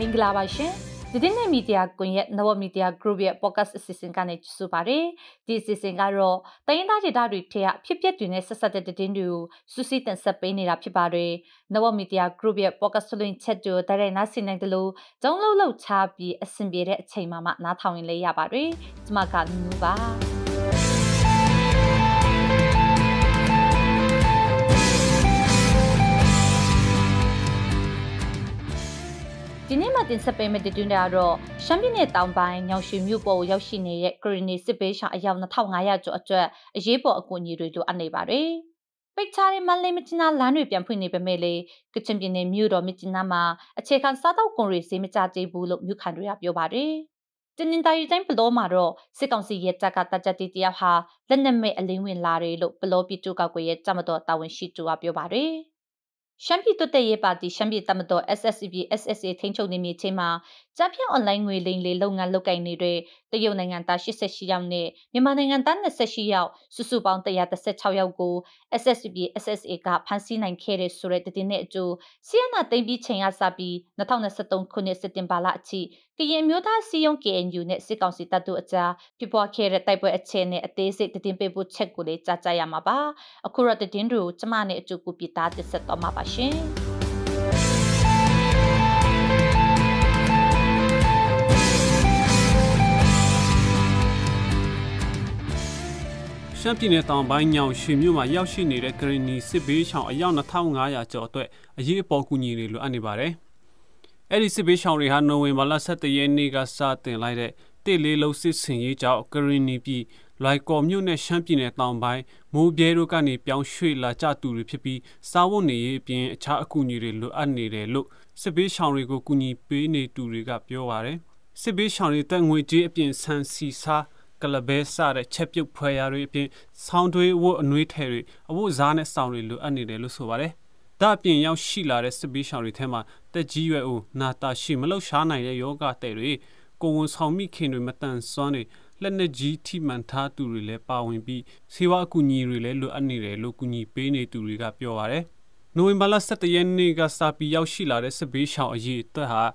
င်္ဂလာပါရှင်ဒီနေ့မီဒီယာကွန်ရက်နဝမီဒီယာ group ရဲ့ podcast အစီအစဉ်ကနေကြည့်ပါတယ်ဒီအစီအစဉ်ကတော့တိုင်းရင်းသားဒေသတွေထဲကဖြစ်ပျက်တွေနဲ့ဆက်ဆက်တဲ့သတင်းတွေကိုစုစည်းတင်ဆက်ပေးနေတာဖြစ်ပါတယ်နဝမီဒီယာ group ရဲ့ podcast လွှင့်ချက်တွေဒါရိုက်နားဆင်နိုင်တယ်လို့ကျောင်းလှုပ်ချပြီးအဆင်ပြေတဲ့အချိန်မှာနားထောင်ရင်လည်းရပါတယ်ကျွန်မကနူပါဒီနေ့မှတင်ဆက်ပေးမယ့်တွင်ကတော့ရှမ်းပြည်နယ်တောင်ပိုင်းညောင်ရွှေမြို့ပေါ်ရောက်ရှိနေတဲ့ကရီနီစစ်ပေးရှောင်းအယောက်2500ကျော်အတွက်အရေးပေါ်အကူအညီတွေလိုအပ်နေပါတယ်။ပိတ်ချတဲ့မန္တလေးမြစ်ကြီးနားလမ်းတွေပြန်ဖွင့်နေပေမဲ့လည်းကချင်ပြည်နယ်မြို့တော်မြစ်ကြီးနားမှာအခြေခံစားတောက်ကုန်တွေဈေးမကျသေးဘူးလို့မြို့ခံတွေကပြောပါတယ်။တင်းတင်းတိုင်းတိုင်းဘလောမှာတော့စစ်ကောင်စီရဲတပ်ကတပ်ကြပ်တရားဟာလက်နက်မဲ့အလင်းဝင်လာတယ်လို့ဘလောပြည်သူ့ကောက်ွယ်ရဲ့ကြမတော်တာဝန်ရှိသူကပြောပါတယ်။ရှမ်းပြည်တိုးတက်ရေးပါတီရှမ်းပြည်တပ်မတော် SSCB SSA ထိန်းချုပ်နေမြေချင်းမှာကြားဖြတ်အွန်လိုင်းငွေလိမ်လေလုပ်ငန်းလုပ်ကိုင်နေတဲ့တရုတ်နိုင်ငံသား88ယောက်နဲ့မြန်မာနိုင်ငံသား28ယောက်စုစုပေါင်း116ယောက်ကို SSCB SSA ကဖမ်းဆီးနိုင်ခဲ့တဲ့ဆိုတဲ့သတင်းနဲ့အကျိုးဆီယနာသိမ်းပြီးချိန်ရစပြီး2023ခုနှစ်စက်တင်ဘာလအထိကရင်မျိုးသားစီယုံ KNU နဲ့စစ်ကောင်စီတပ်တို့အကြားဖြစ်ပွားခဲ့တဲ့တိုက်ပွဲအခြေအနေအသေးစိတ်သတင်းပေးပို့ချက်ကိုလည်းကြားကြရမှာပါအခုတော့သတင်းတွေကိုကျမနဲ့အကျိုးကိုပြတာတင်ဆက်တော့မှာပါရှင်ရှမ်းပြည်နယ်တောင်ပိုင်းညောင်ရွှေမြို့မှာရောက်ရှိနေတဲ့ကရီနီစစ်ဘေးရှောင်းအယောက်2500ကျော်အတွက်အရေးပေါ်ကူညီတွေလိုအပ်နေပါတယ်။အဲ့ဒီစစ်ဘေးရှောင်းတွေဟာနိုဝင်ဘာလ17ရက်နေ့ကစတင်လိုက်တဲ့တစ်လေးလုံးစစ်စင်ရေးကြောင့်ကရီနီပြည်လွိုင်ကော်မြို့နဲ့ရှမ်းပြည်နယ်တောင်ပိုင်းမိုးပြဲတို့ကနေပြောင်းရွှေ့လာကြသူတွေဖြစ်ပြီးစားဝတ်နေရေးအပြင်အခြားအကူအညီတွေလိုအပ်နေတယ်လို့စစ်ဘေးရှောင်းတွေကိုကူညီပေးနေသူတွေကပြောပါတယ်။စစ်ဘေးရှောင်းတွေတက်ငွေကြေးအပြင်ဆန်စီစားကလဘဲစားတဲ့ချက်ပြုတ်ဖွဲရတွေအပြင်ဆောင်းတွေးဝတ်အနှွေးထည်တွေအဝတ်စားနဲ့စောင်းတွေလိုအပ်နေတယ်လို့ဆိုပါတယ်။ဒါအပြင်ရောက်ရှိလာတဲ့စစ်ဘေးရှောင်းတွေထဲမှာတက်ကြီးရွယ်အိုနာတာရှိမလှုပ်ရှားနိုင်တဲ့ယောဂတဲ့တွေကိုဝန်ဆောင်မိခင်တွေမတန်ဆွမ်းတွေလက်နက်ကြီးထိမှန်ထားသူတွေလည်းပါဝင်ပြီးဆေးဝါးအကူအညီတွေလည်းလိုအပ်နေတယ်လို့ကူညီပေးနေသူတွေကပြောပါတယ်။နိုဝင်ဘာလ17ရက်နေ့ကစပြီးရောက်ရှိလာတဲ့စစ်ဘေးရှောင်းအရေးအတွက်ဟာ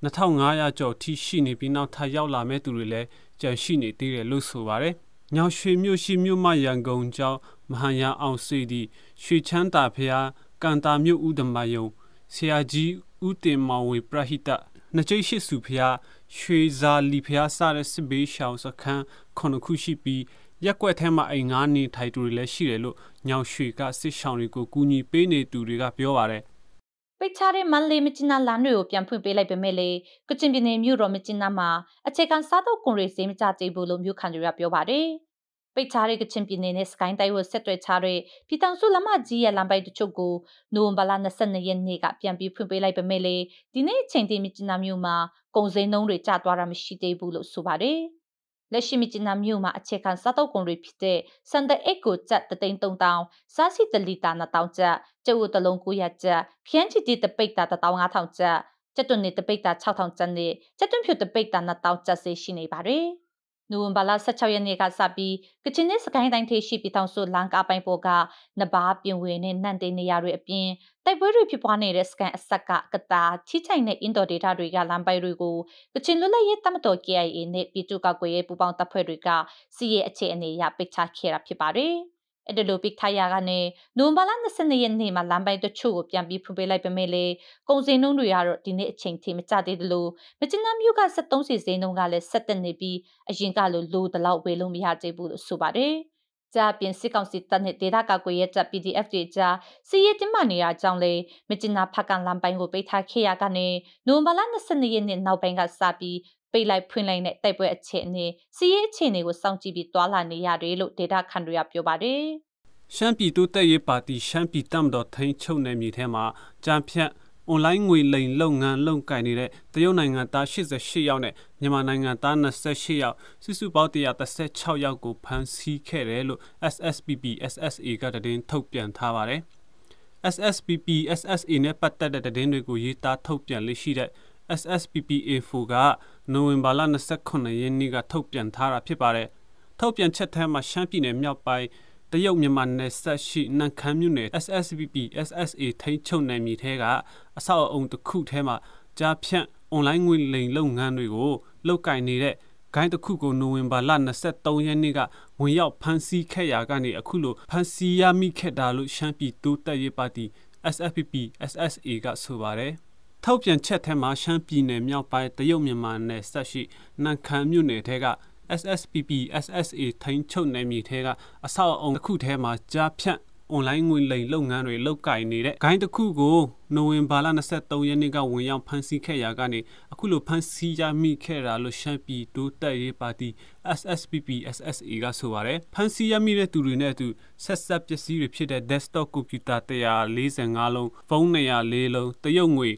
2500ကျော်ထိရှိနေပြီးနောက်ထပ်ရောက်လာမဲ့သူတွေလည်းကြန့်ရှိနေသေးတယ်လို့ဆိုပါတယ်။ညောင်ရွှေမြို့ရှိမြို့မရန်ကုန်ကျောင်းမဟာယာအောင်စေတီရွှေချမ်းသာဖျားကန်တာမြို့ဦးဓမ္မယုံဆရာကြီးဦးတင်မောင်ဝေပရဟိတနှစ်ကျိတ်ရှိစုဖျားရွှေဇာလီဖျားစတဲ့စစ်ဘေးရှောင်းစခန်း9ခုရှိပြီးရက်ကွက်ထဲမှာအိမ်ငါးနေထိုင်သူတွေလည်းရှိတယ်လို့ညောင်ရွှေကစစ်ရှောင်းတွေကိုကူညီပေးနေသူတွေကပြောပါတယ်ပိတ်ချတဲ့မန္တလေးမြစ်ကြီးနားလမ်းတွေကိုပြန်ဖွင့်ပေးလိုက်ပေမဲ့လေကချင်ပြည်နယ်မြို့တော်မြစ်ကြီးနားမှာအခြေခံစားသောက်ကုန်တွေဈေးမကျသေးဘူးလို့မြို့ခံတွေကပြောပါတယ်။ပိတ်ချတဲ့ကချင်ပြည်နယ်နဲ့စကိုင်းတိုင်းကိုဆက်သွယ်ချတဲ့ပြည်ထောင်စုလမ်းမကြီးရဲ့လမ်းပိုက်တချို့ကိုနိုဝင်ဘာလ22ရက်နေ့ကပြန်ပြီးဖွင့်ပေးလိုက်ပေမဲ့လေဒီနေ့အချိန်ထိမြစ်ကြီးနားမြို့မှာကုန်စည်နှုန်းတွေကျသွားတာမရှိသေးဘူးလို့ဆိုပါတယ်။လက်ရှိမြစ်ကြီးနားမြို့မှာအခြေခံစားတောက်ကုန်တွေဖြစ်တဲ့စံတအိတ်ကိုကျပ်3,300စားစီတလီတာ2,000ကျပ်ကျုပ်တလုံး900ကျပ်ခရမ်းချီတီတပိတ်တာ15,000ကျပ်ကျက်သွန်နေတပိတ်တာ6,000ကျပ်နဲ့ကျက်သွန်ဖြူတပိတ်တာ2,000ကျပ်စေရှိနေပါတယ်။နိုဝင်ဘာလ16ရက်နေ့ကစပြီးကချင်နဲ့စကိုင်းတိုင်းထိရှိပြည်ထောင်စုလန်ကားပိုင်းပေါ်ကနဘာပြင်ဝေနဲ့နန့်တေးနေရာတွေအပြင်တိုက်ပွဲတွေဖြစ်ပွားနေတဲ့စကန်အဆက်ကကတာချီချိုင်နဲ့အင်ဒိုဒေတာတွေကလမ်းပိုက်တွေကိုကချင်လွတ်လပ်ရေးတပ်မတော် KIA နဲ့ပြည်သူ့ကောက်ွယ်ရေးပူးပေါင်းတပ်ဖွဲ့တွေကစီးရဲအခြေအနေအရပိတ်ချခဲ့တာဖြစ်ပါတယ်။အဲ့ဒီလိုပိတ်ထားရကနေနိုဝင်ဘာလ22ရက်နေ့မှာလမ်းပိုက်တချို့ကိုပြန်ပြီးဖွင့်ပေးလိုက်ပေမဲ့လေကုန်စည်နှုန်းတွေကတော့ဒီနေ့အချိန်ထိမကျသေးသလိုမကျင်းနာမြို့က73စီဈေးနှုန်းကလည်းဆက်တက်နေပြီးအရင်ကလိုတလောက်ဝယ်လို့မရသေးဘူးလို့ဆိုပါတယ်။ကြာပြင်စစ်ကောင်စီတပ်နဲ့ဒေသကာကွယ်ရေးတပ် PDF တွေကြားစီးရဲတင်မှနေတာကြောင့်လေမကျင်းနာဖက်ကန်လမ်းပိုင်းကိုပိတ်ထားခဲ့ရကနေနိုဝင်ဘာလ22ရက်နေ့နောက်ပိုင်းကစပြီးပိတ်လိုက်ဖွင့်လိုက်တဲ့တိုက်ပွဲအခြေအနေစီးရဲအခြေအနေကိုစောင့်ကြည့်ပြီးတွာလာနေရတယ်လို့ဒေတာခန်တွေကပြောပါတယ်။ရှမ်းပြည်တိုးတက်ရေးပါတီရှမ်းပြည်တပ်မတော်ထိန်းချုပ်နယ်မြေထဲမှာကြမ်းဖြတ်အွန်လိုင်းငွေလိမ်လုပ်ငန်းလုပ်ကိုင်နေတဲ့တရုတ်နိုင်ငံသား88ယောက်နဲ့မြန်မာနိုင်ငံသား28ယောက်စုစုပေါင်း136ယောက်ကိုဖမ်းဆီးခဲ့တယ်လို့ SSPP SSA ကသတင်းထုတ်ပြန်ထားပါတယ်။ SSPP SSA နဲ့ပတ်သက်တဲ့သတင်းတွေကိုရေးသားထုတ်ပြန်လေ့ရှိတဲ့ SSPP Info ကနိုဝင်ဘာလ29ရက်နေ့ကထုတ်ပြန်ထားတာဖြစ်ပါတယ်။ထုတ်ပြန်ချက်ထဲမှာရှမ်းပြည်နယ်မြောက်ပိုင်းတရုတ်မြန်မာနယ်စပ်ရှိနန့်ခမ်းမြို့နယ် SSPP SSA ထိန်းချုပ်နယ်မြေထဲကအဆောက်အအုံတစ်ခုထဲမှာကြားဖြန့် online ငွေလိမ်လုပ်ငန်းတွေကိုလုပ်ကင်နေတဲ့ဂိုင်းတစ်ခုကိုနိုဝင်ဘာလ23ရက်နေ့ကဝင်ရောက်ဖမ်းဆီးခဲ့ရာကနေအခုလိုဖမ်းဆီးရမိခဲ့တာလို့ရှမ်းပြည်တိုးတက်ရေးပါတီ SFPP SSA ကဆိုပါတယ်ထောက်ပြန်ချက်ထဲမှာရှမ်းပြည်နယ်မြောက်ပိုင်းတရုတ်မြန်မာနယ်စပ်ရှိနန်ခမ်းမြို့နယ်ထဲက SSPP SSA ထိန်းချုပ်နယ်မြေထဲကအဆောက်အအုံတစ်ခုထဲမှာကြားဖြန့်online ငွေလိမ်လုပ်ငန်းတွေလုပ်ကင်နေတဲ့ဂိုင်းတစ်ခုကိုနိုဝင်ဘာလ23ရက်နေ့ကဝင်ရောက်ဖမ်းဆီးခဲ့ရာကနေအခုလိုဖမ်းဆီးရမိခဲ့တာလို့ရှမ်းပြည်တိုးတက်ရေးပါတီ SSPP SSA ကဆိုပါတယ်ဖမ်းဆီးရမိတဲ့သူတွေနဲ့အတူဆက်ဆက်ပစ္စည်းတွေဖြစ်တဲ့ desktop computer 145လုံးဖုန်း204လုံးတရုတ်ငွေ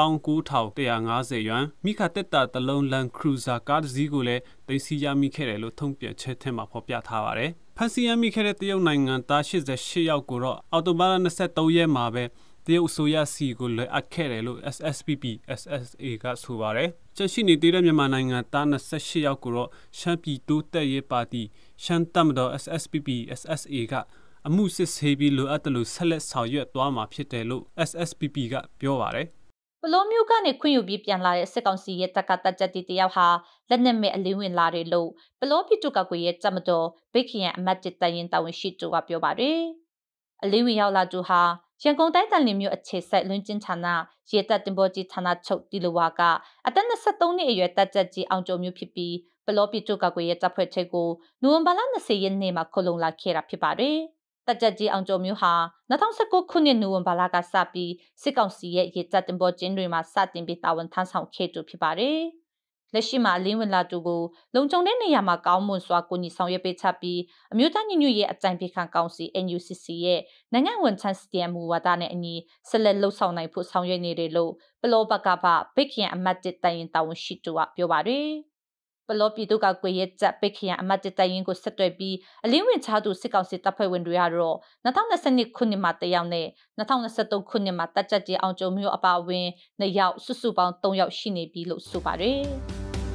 19150ယွမ်မိခတက်တာတလုံး Land Cruiser ကားတစ်စီးကိုလည်းသိမ်းဆည်းရမိခဲ့တယ်လို့ထုံ့ပြန်ချက်ထဲမှာဖော်ပြထားပါတယ်ဖမ်းဆီးရမိခဲ့တဲ့တရုတ်နိုင်ငံသား88ယောက်ကိုတော့အော်တိုဘာလ23ရက်မှာပဲတရုတ်အစိုးရစီကိုလွှဲအပ်ခဲ့တယ်လို့ SSPP SSA ကဆိုပါတယ်။ချက်ရှိနေတဲ့မြန်မာနိုင်ငံသား28ယောက်ကိုတော့ရှမ်းပြည်တိုးတက်ရေးပါတီရှမ်းတပ်မတော် SSPP SSA ကအမှုစစ်ဆေးပြီးလိုအပ်တယ်လို့ဆက်လက်ဆောင်ရွက်သွားမှာဖြစ်တယ်လို့ SSPP ကပြောပါတယ်ပလောမျိုးကနေခွင့်ယူပြီးပြန်လာတဲ့စစ်ကောင်စီရဲ့တပ်ကတပ်ချက်တီတယောက်ဟာလက်နက်မဲ့အလင်းဝင်လာတယ်လို့ပလောပြည်သူ့ကော်ကွယ်ရဲ့တပ်မတော်ဗိတ်ခရန်အမတ်တစ်တရင်တာဝန်ရှိသူကပြောပါတယ်။အလင်းဝင်ရောက်လာသူဟာရန်ကုန်တိုင်းတန်လင်းမြို့အခြေစိုက်လွန်းကျင်းဌာနရေတပ်တင်ပေါ်ကြီးဌာနချုပ်တီလိုဝါကအသက်23နှစ်အရွယ်တပ်ချက်ကြီးအောင်ကျော်မျိုးဖြစ်ပြီးပလောပြည်သူ့ကော်ကွယ်ရဲ့တပ်ဖွဲ့ချက်ကိုနိုဝင်ဘာလ20ရက်နေ့မှာခုလုံလာခဲ့တာဖြစ်ပါတယ်။တပ်ချက်ကြီးအောင်ကျော်မျိုးဟာ2019ခုနှစ်နိုဝင်ဘာလကစပြီးစစ်ကောင်စီရဲ့ရေတပ်တင်ပေါ်ကျင်းတွေမှာစတင်ပြီးတာဝန်ထမ်းဆောင်ခဲ့သူဖြစ်ပါတယ်။လက်ရှိမှာလင်းဝင်လာသူကိုလုံခြုံတဲ့နေရာမှာကောင်းမွန်စွာကိုညီဆောင်ရွက်ပေးချပြီးအမျိုးသားညီညွတ်ရေးအကြံပေးခံကောင်စီ NUCC ရဲ့နိုင်ငံဝန်ထမ်းစတင်မှုဝါဒနဲ့အညီဆက်လက်လှုပ်ဆောင်နိုင်ဖို့ဆောင်ရွက်နေတယ်လို့ပလောဘကဗဗိတ်ခရန်အမတ်တစ်တရင်တာဝန်ရှိသူကပြောပါတယ်။ပလောပြည်သူ့ကော်ကွယ်ရဲ့တပ်ဗိတ်ခရန်အမတ်တစ်တရင်ကိုဆက်သွယ်ပြီးအလင်းဝင်ချသူစစ်ကောင်စီတပ်ဖွဲ့ဝင်တွေကတော့2022ခုနှစ်မှာတယောက်နဲ့2023ခုနှစ်မှာတပ်ချက်ကြီးအောင်ကျုံမျိုးအပါအဝင်2ယောက်စုစုပေါင်း3ယောက်ရှိနေပြီလို့ဆိုပါတယ်။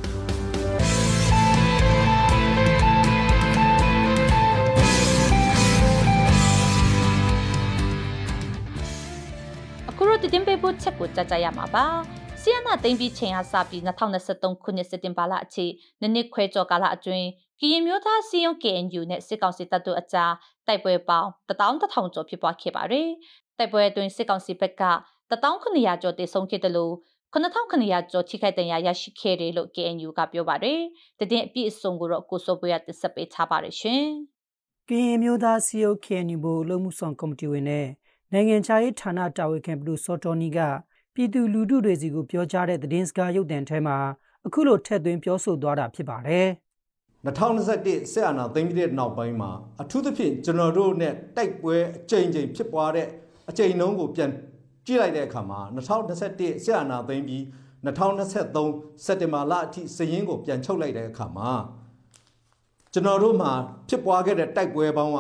အခုတော့တင်ပေးဖို့ချက်ကိုကြားကြရမှာပါဆီယနာသိမ်းပြီးချိန်အားစပြီး2023ခုနှစ်စက်တင်ဘာလအထိနှစ်ခွဲကျော်ကာလအတွင်းကရင်မျိုးသားစီယုံ KNU နဲ့စစ်ကောင်စီတပ်တို့အကြားတိုက်ပွဲပေါင်း11000ကျော်ဖြစ်ပွားခဲ့ပါတယ်တိုက်ပွဲအတွင်းစစ်ကောင်စီဘက်က1,900ကျော်တေဆုံးခဲ့တယ်လို့9,900ကျော်ထိခိုက်ဒဏ်ရာရရှိခဲ့တယ်လို့ KNU ကပြောပါတယ်တည်တဲ့အပြည့်အစုံကိုတော့ကိုစိုးပွေးရတင်ဆက်ပေးထားပါတယ်ရှင်ကရင်မျိုးသားစီယုံ KNU ဘို့လုံမှုဆောင်ကော်မတီဝင်နဲ့နိုင်ငံခြားရေးဌာနတာဝန်ခံဘလူးစောတော်နီကပြည်သူလူထုတွေစီကိုပြောကြားတဲ့သတင်းစကားရုပ်သံထဲမှာအခုလိုထည့်သွင်းပြောဆိုသွားတာဖြစ်ပါတယ်။2021စစ်အာဏာသိမ်းပြီးတဲ့နောက်ပိုင်းမှာအထူးသဖြင့်ကျွန်တော်တို့နဲ့တိုက်ပွဲအကြိမ်ကြိမ်ဖြစ်ပွားတဲ့အကြိမ်နှုန်းကိုပြန်ကြည့်လိုက်တဲ့အခါမှာ2021စစ်အာဏာသိမ်းပြီး2023စက်တင်ဘာလအထိစည်ရင်းကိုပြန်ချုပ်လိုက်တဲ့အခါမှာကျွန်တော်တို့မှာဖြစ်ပွားခဲ့တဲ့တိုက်ပွဲပေါင်းက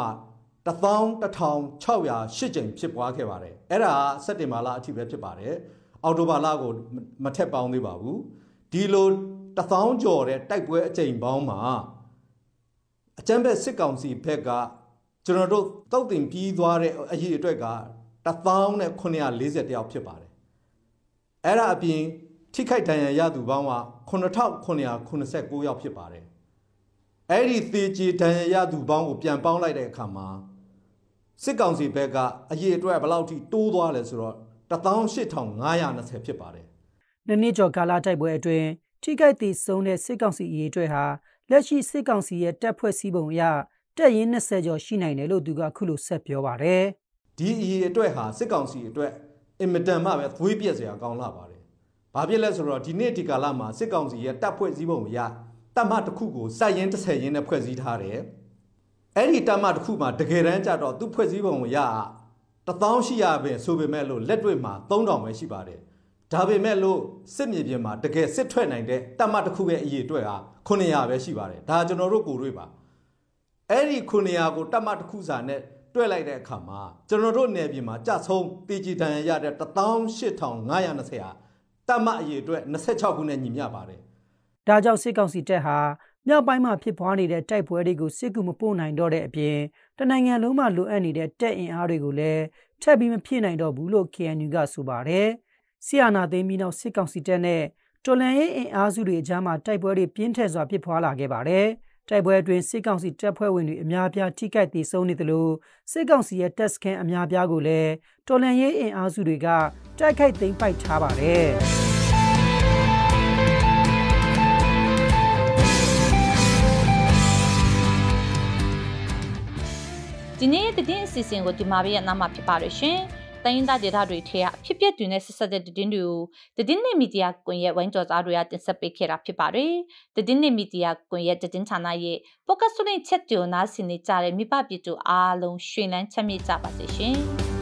11608ကြိမ်ဖြစ်ပွားခဲ့ပါတယ်။အဲ့ဒါစက်တင်ဘာလအထိပဲဖြစ်ပါတယ်။အောက်တိုဘာလကိုမထက်ပေါင်းသေးပါဘူးဒီလို1000ကျော်တဲ့တိုက်ပွဲအကြိမ်ပေါင်းမှာအကြမ်းဖက်စစ်ကောင်စီဘက်ကကျွန်တော်တို့တုတ်တင်ပြီးသွားတဲ့အရေးအတွက်က1940ယောက်ဖြစ်ပါတယ်အဲ့ဒါအပြင်ထိခိုက်ဒဏ်ရာရသူပေါင်းက9989ယောက်ဖြစ်ပါတယ်အဲ့ဒီသေကြေဒဏ်ရာရသူပေါင်းကိုပြန်ပေါင်းလိုက်တဲ့အခါမှာစစ်ကောင်စီဘက်ကအရေးအတွက်ဘယ်လောက်ထိတိုးသွားလဲဆိုတော့18520ဖြစ်ပါတယ်။နှစ်ကျော်ကာလတိုက်ပွဲအတွင်းထိခိုက်သေဆုံးတဲ့စစ်ကောင်စီအရေးအတွက်ဟာလက်ရှိစစ်ကောင်စီရဲ့တပ်ဖွဲ့စည်းပုံအရတပ်ရင်း20ကျော်ရှိနိုင်တယ်လို့သူကအခုလိုဆက်ပြောပါတယ်။ဒီအရေးအတွက်ဟာစစ်ကောင်စီအတွက်အင်မတန်မှပဲသွေးပြက်စရာကောင်းလာပါတယ်။ဘာဖြစ်လဲဆိုတော့ဒီနေ့ဒီကာလမှာစစ်ကောင်စီရဲ့တပ်ဖွဲ့စည်းပုံအရတပ်မတစ်ခုကိုစက်ရင်း30ရင်းနဲ့ဖွဲ့စည်းထားတယ်။အဲ့ဒီတပ်မတစ်ခုမှာတကယ်တမ်းကျတော့သူ့ဖွဲ့စည်းပုံအရ1800ပဲဆိုပေမဲ့လို့လက်တွေ့မှာ3000ပဲရှိပါတယ်ဒါပေမဲ့လို့စစ်မြေပြင်မှာတကယ်စစ်ထွက်နိုင်တဲ့တပ်မတစ်ခုရဲ့အရေးအတွက်ဟာ900ပဲရှိပါတယ်ဒါကျွန်တော်တို့ကိုတွေ့ပါအဲ့ဒီ900ကိုတပ်မတစ်ခုစာနဲ့တွဲလိုက်တဲ့အခါမှာကျွန်တော်တို့နယ်ပြည်မှာကြဆုံးတေဂျီတန်ရတဲ့18520ဟာတပ်မအရေးအတွက်26ခုနဲ့ညီမျှပါတယ်ဒါကြောင့်စစ်ကောင်စီတပ်ဟာမြောက်ပိုင်းမှာဖြစ်ပွားနေတဲ့တိုက်ပွဲတွေကိုစစ်ကူမပို့နိုင်တော့တဲ့အပြင်တနိုင်ငံလုံးမှာလိုအပ်နေတဲ့တပ်အင်အားတွေကိုလည်းထပ်ပြီးမဖြည့်နိုင်တော့ဘူးလို့ KNU ကဆိုပါတယ်။ဆီယနာသိမ်းပြီးနောက်စစ်ကောင်စီတပ်နဲ့တော်လန်ရေးအင်အားစုတွေအကြားမှာတိုက်ပွဲတွေပြင်းထန်စွာဖြစ်ပွားလာခဲ့ပါတယ်။တိုက်ပွဲအတွင်းစစ်ကောင်စီတပ်ဖွဲ့ဝင်တွေအများပြားထိခိုက်ဒေဆုံးနေသလိုစစ်ကောင်စီရဲ့တပ်စခန်းအများပြားကိုလည်းတော်လန်ရေးအင်အားစုတွေကတိုက်ခိုက်သိမ်းပိုက်ထားပါတယ်။ဒီနေ့တည်င်းအစီအစဉ်ကိုဒီမှာပဲရနာမှာဖြစ်ပါရရှင်။တိုင်းရင်းသားဒေသတွေထဲကဖြစ်ပျက်တွေနဲ့ဆက်ဆက်တဲ့တည်င်းတွေကိုတည်င်းနဲ့မီဒီယာကွန်ရက်ဝိုင်းကြော်သားတွေကတင်ဆက်ပေးခဲ့တာဖြစ်ပါတယ်။တည်င်းနဲ့မီဒီယာကွန်ရက်တည်င်းဌာနရဲ့ပေါ့ကတ်စတွင်းချက်ကြိုနားဆင်နေကြတဲ့မိဘပြည်သူအားလုံးရွှင်လန်းချမ်းမြေ့ကြပါစေရှင်။